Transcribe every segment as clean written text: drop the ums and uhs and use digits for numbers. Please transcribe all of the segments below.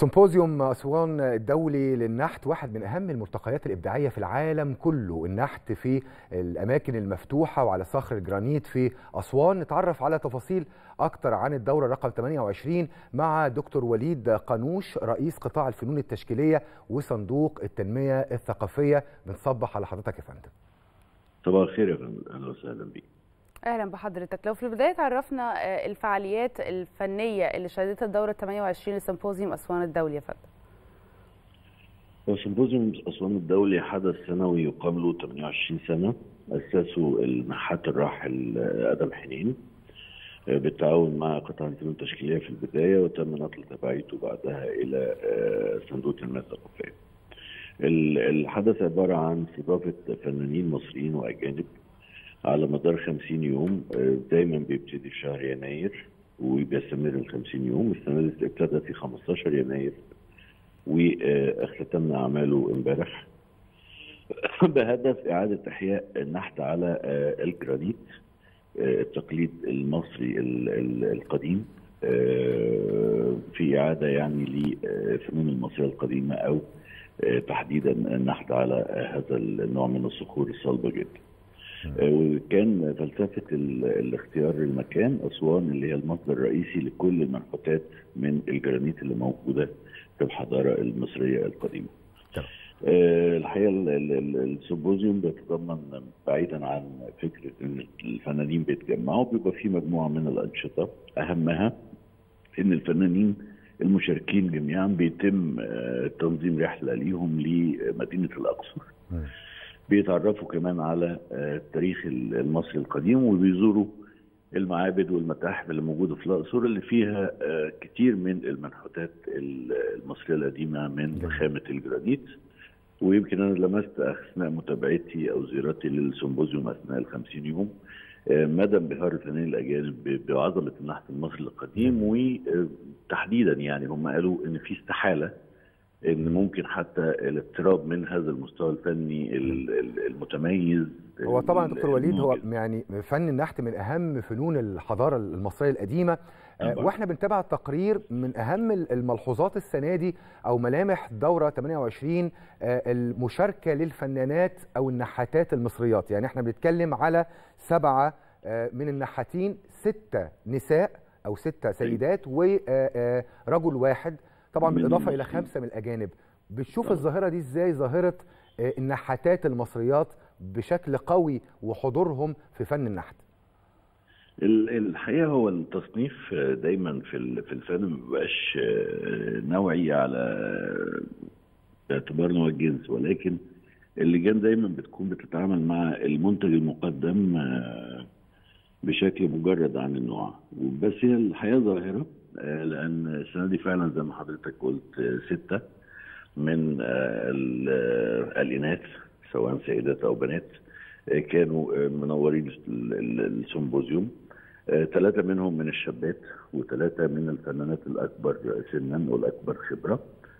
سيمبوزيوم أسوان الدولي للنحت واحد من أهم الملتقيات الإبداعية في العالم كله. النحت في الأماكن المفتوحة وعلى صخر الجرانيت في أسوان. نتعرف على تفاصيل أكتر عن الدورة رقم 28 مع دكتور وليد قانوش رئيس قطاع الفنون التشكيلية وصندوق التنمية الثقافية. بنصبح على حضرتك يا فندم. صباح الخير يا فندم، أهلا وسهلا بيك. اهلا بحضرتك. لو في البدايه عرفنا الفعاليات الفنيه اللي شهدتها الدوره 28 لسيمبوزيوم اسوان الدولي يا فندم. سيمبوزيوم اسوان الدولي حدث سنوي يقام له 28 سنه، اسسه النحات الراحل ادم حنين بالتعاون مع قطاع الفنون التشكيليه في البدايه، وتم نقل تبعيته بعدها الى صندوق التنميه الثقافيه. الحدث عباره عن استضافه فنانين مصريين واجانب على مدار 50 يوم، دايما بيبتدي في شهر يناير وبيستمر ال 50 يوم. السنه دي ابتدى في 15 يناير واختتمنا اعماله امبارح بهدف اعاده احياء النحت على الجرانيت، التقليد المصري القديم، في اعاده يعني للفنون المصريه القديمه، او تحديدا النحت على هذا النوع من الصخور الصلبه جدا. وكان فلسفه الاختيار المكان اسوان اللي هي المصدر الرئيسي لكل المنحوتات من الجرانيت اللي موجوده في الحضاره المصريه القديمه. الحقيقه السيمبوزيوم بيتضمن بعيدا عن فكره ان الفنانين بيتجمعوا، بيبقى في مجموعه من الانشطه، اهمها ان الفنانين المشاركين جميعا بيتم تنظيم رحله ليهم لمدينه الاقصر. بيتعرفوا كمان على التاريخ المصري القديم، وبيزوروا المعابد والمتاحف اللي موجوده في الاقصر اللي فيها كتير من المنحوتات المصريه القديمه من خامه الجرانيت. ويمكن انا لمست اثناء متابعتي او زيارتي للسيمبوزيوم اثناء ال 50 يوم مدى انبهار الفنانين الاجانب بعظمه النحت المصري القديم، وتحديدا يعني هم قالوا ان في استحاله ان ممكن حتى الاقتراب من هذا المستوى الفني المتميز. هو طبعا دكتور وليد، هو يعني فن النحت من اهم فنون الحضاره المصريه القديمه، واحنا بنتابع التقرير. من اهم الملحوظات السنه دي او ملامح دوره 28 المشاركه للفنانات او النحاتات المصريات. يعني احنا بنتكلم على 7 من النحاتين، 6 نساء او 6 سيدات ورجل واحد، طبعا بالاضافه الى 5 من الاجانب. بتشوف الظاهره دي ازاي، ظاهره النحاتات المصريات بشكل قوي وحضورهم في فن النحت؟ الحقيقه هو التصنيف دايما في الفن ما بيبقاش نوعي على باعتبار نوع الجنس، ولكن اللجان دايما بتكون بتتعامل مع المنتج المقدم بشكل مجرد عن النوع. بس هي الحقيقه ظاهره، لان السنه دي فعلا زي ما حضرتك قلت 6 من الاناث سواء سيدات او بنات كانوا منورين السيمبوزيوم. 3 منهم من الشابات، و3 من الفنانات الاكبر سنا والاكبر خبره.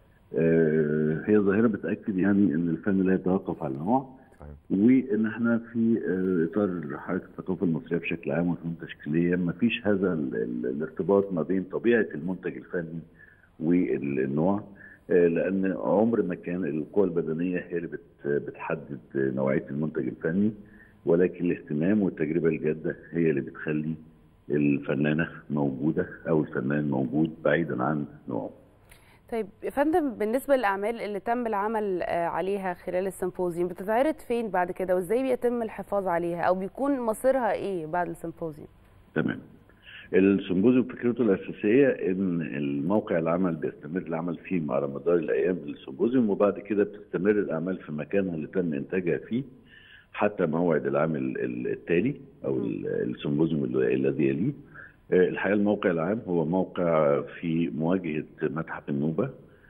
هي ظاهره بتاكد يعني ان الفن لا يتوقف على النوع، وان احنا في اطار حركه الثقافه المصريه بشكل عام والفنون التشكيليه ما فيش هذا الارتباط ما بين طبيعه المنتج الفني والنوع، لان عمر ما كان القوى البدنيه هي اللي بتحدد نوعيه المنتج الفني، ولكن الاهتمام والتجربه الجاده هي اللي بتخلي الفنانه موجوده او الفنان موجود بعيدا عن نوعه. طيب يا فندم، بالنسبه للاعمال اللي تم العمل عليها خلال السيمبوزيوم بتتعرض فين بعد كده، وازاي بيتم الحفاظ عليها او بيكون مصيرها ايه بعد السيمبوزيوم؟ تمام. السيمبوزيوم فكرته الاساسيه ان الموقع العمل بيستمر العمل فيه على مدار الايام للسيمبوزيوم، وبعد كده بتستمر الاعمال في مكانها اللي تم انتاجها فيه حتى موعد العام التالي او السيمبوزيوم الذي يليه. الحقيقه الموقع العام هو موقع في مواجهه متحف النوبه،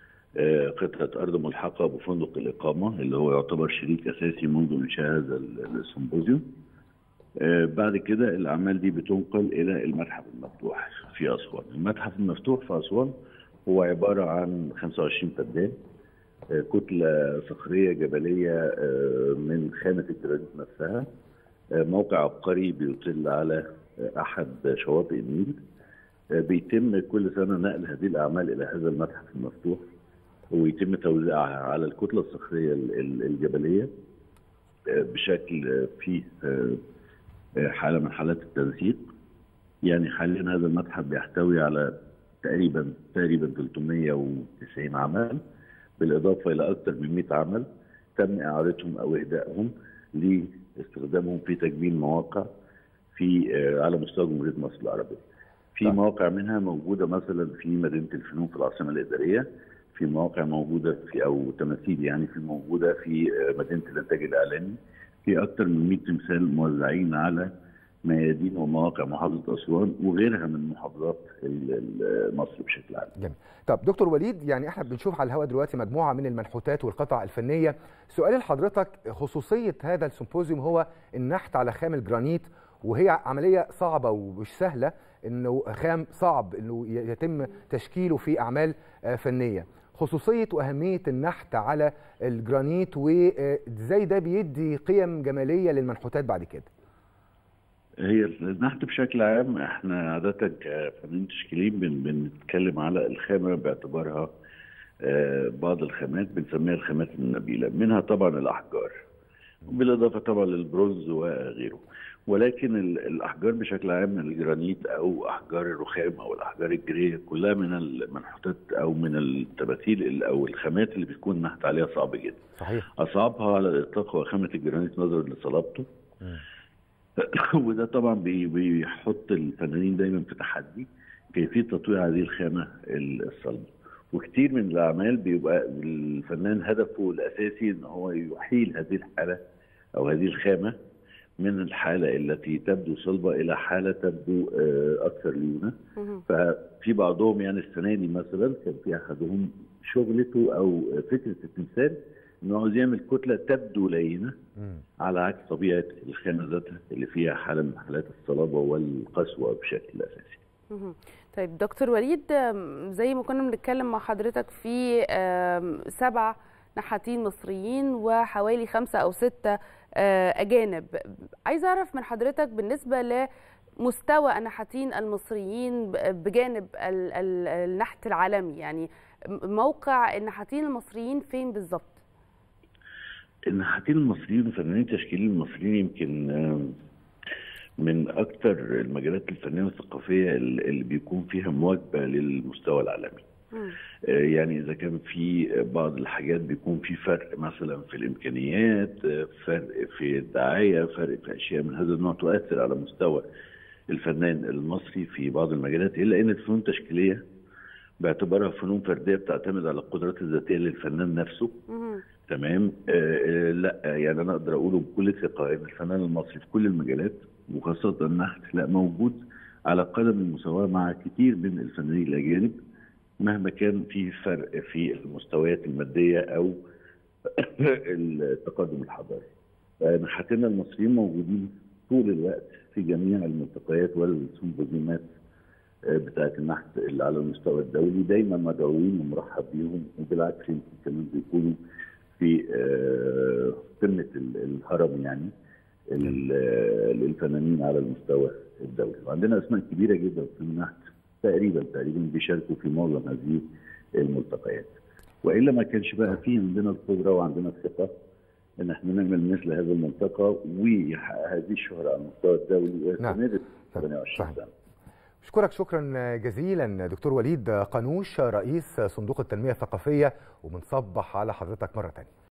قطعه ارض ملحقه بفندق الاقامه اللي هو يعتبر شريك اساسي منذ انشاء هذا السيمبوزيوم. بعد كده الاعمال دي بتنقل الى المتحف المفتوح في اسوان. المتحف المفتوح في اسوان هو عباره عن 25 فدان، كتله صخريه جبليه من خامه الجرانيت نفسها، موقع عبقري بيطل على احد شواطئ النيل، بيتم كل سنه نقل هذه الاعمال الى هذا المتحف المفتوح، ويتم توزيعها على الكتله الصخريه الجبليه بشكل فيه حاله من حالات التنسيق. يعني حاليا هذا المتحف بيحتوي على تقريبا 390 عمل، بالاضافه الى اكثر من 100 عمل تم اعارتهم او اهدائهم لاستخدامهم في تجميل مواقع في على مستوى جمهوريه مصر العربيه. في مواقع منها موجوده مثلا في مدينه الفنون في العاصمه الاداريه، في مواقع موجوده في او تماثيل يعني في موجوده في مدينه الانتاج الاعلامي، في اكثر من 100 تمثال موزعين على ميادين ومواقع محافظه اسوان وغيرها من محافظات مصر بشكل عام. جميل. طب دكتور وليد، يعني احنا بنشوف على الهواء دلوقتي مجموعه من المنحوتات والقطع الفنيه، سؤالي لحضرتك خصوصيه هذا السيمبوزيوم هو النحت على خام الجرانيت، وهي عمليه صعبه ومش سهله، انه خام صعب انه يتم تشكيله في اعمال فنيه. خصوصيه واهميه النحت على الجرانيت وازاي ده بيدي قيم جماليه للمنحوتات بعد كده. هي النحت بشكل عام احنا عاده كفنانين تشكيليين بنتكلم على الخامه باعتبارها بعض الخامات بنسميها الخامات النبيله، منها طبعا الاحجار بالاضافه طبعا للبرونز وغيره. ولكن الاحجار بشكل عام، الجرانيت او احجار الرخام او الاحجار الجيريه، كلها من المنحوتات او من التماثيل او الخامات اللي بتكون النحت عليها صعب جدا. صحيح. اصعبها على الاطلاق هو خامه الجرانيت نظرا لصلابته. وده طبعا بيحط الفنانين دايما في تحدي كيفيه تطوير هذه الخامه الصلبه. وكثير من الاعمال بيبقى الفنان هدفه الاساسي ان هو يحيل هذه الحاله او هذه الخامه من الحاله التي تبدو صلبه الى حاله تبدو اكثر ليونه. ففي بعضهم يعني السنه دي مثلا كان في احدهم شغلته او فكره التمثال انه عاوز يعمل كتله تبدو لينه على عكس طبيعه الخامه ذاتها اللي فيها حاله من حالات الصلابه والقسوه بشكل اساسي. طيب دكتور وليد، زي ما كنا بنتكلم مع حضرتك في 7 نحاتين مصريين وحوالي 5 أو 6 أجانب، عايز أعرف من حضرتك بالنسبة لمستوى النحاتين المصريين بجانب النحت العالمي، يعني موقع النحاتين المصريين فين بالظبط؟ النحاتين المصريين وفنانين التشكيليين المصريين يمكن من أكثر المجالات الفنية والثقافية اللي بيكون فيها مواكبة للمستوى العالمي. يعني إذا كان في بعض الحاجات بيكون في فرق مثلا في الإمكانيات، فرق في الدعاية، فرق في أشياء من هذا النوع تؤثر على مستوى الفنان المصري في بعض المجالات، إلا أن الفنون التشكيلية باعتبارها فنون فردية بتعتمد على القدرات الذاتية للفنان نفسه. تمام. لا يعني أنا أقدر أقوله بكل ثقة أن الفنان المصري في كل المجالات وخاصة النحت لا موجود على قدم المساواة مع كثير من الفنانين الأجانب، مهما كان في فرق في المستويات المادية أو التقدم الحضاري. نحاتنا المصريين موجودين طول الوقت في جميع الملتقيات والسيمبوزيومات بتاعة النحت اللي على المستوى الدولي، دايما مدعوين ومرحب بيهم، وبالعكس يمكن كمان بيكونوا في قمة الهرم يعني للفنانين على المستوى الدولي. وعندنا اسماء كبيره جدا في النحت تقريبا بيشاركوا في معظم هذه الملتقيات، والا ما كانش بقى فيه عندنا القدره وعندنا الثقه ان احنا نعمل مثل هذا الملتقى ويحقق هذه الشهره على المستوى الدولي ويستمر 28 سنه. أشكرك شكرا جزيلا دكتور وليد قانوش رئيس صندوق التنميه الثقافيه، وبنصبح على حضرتك مره ثانيه.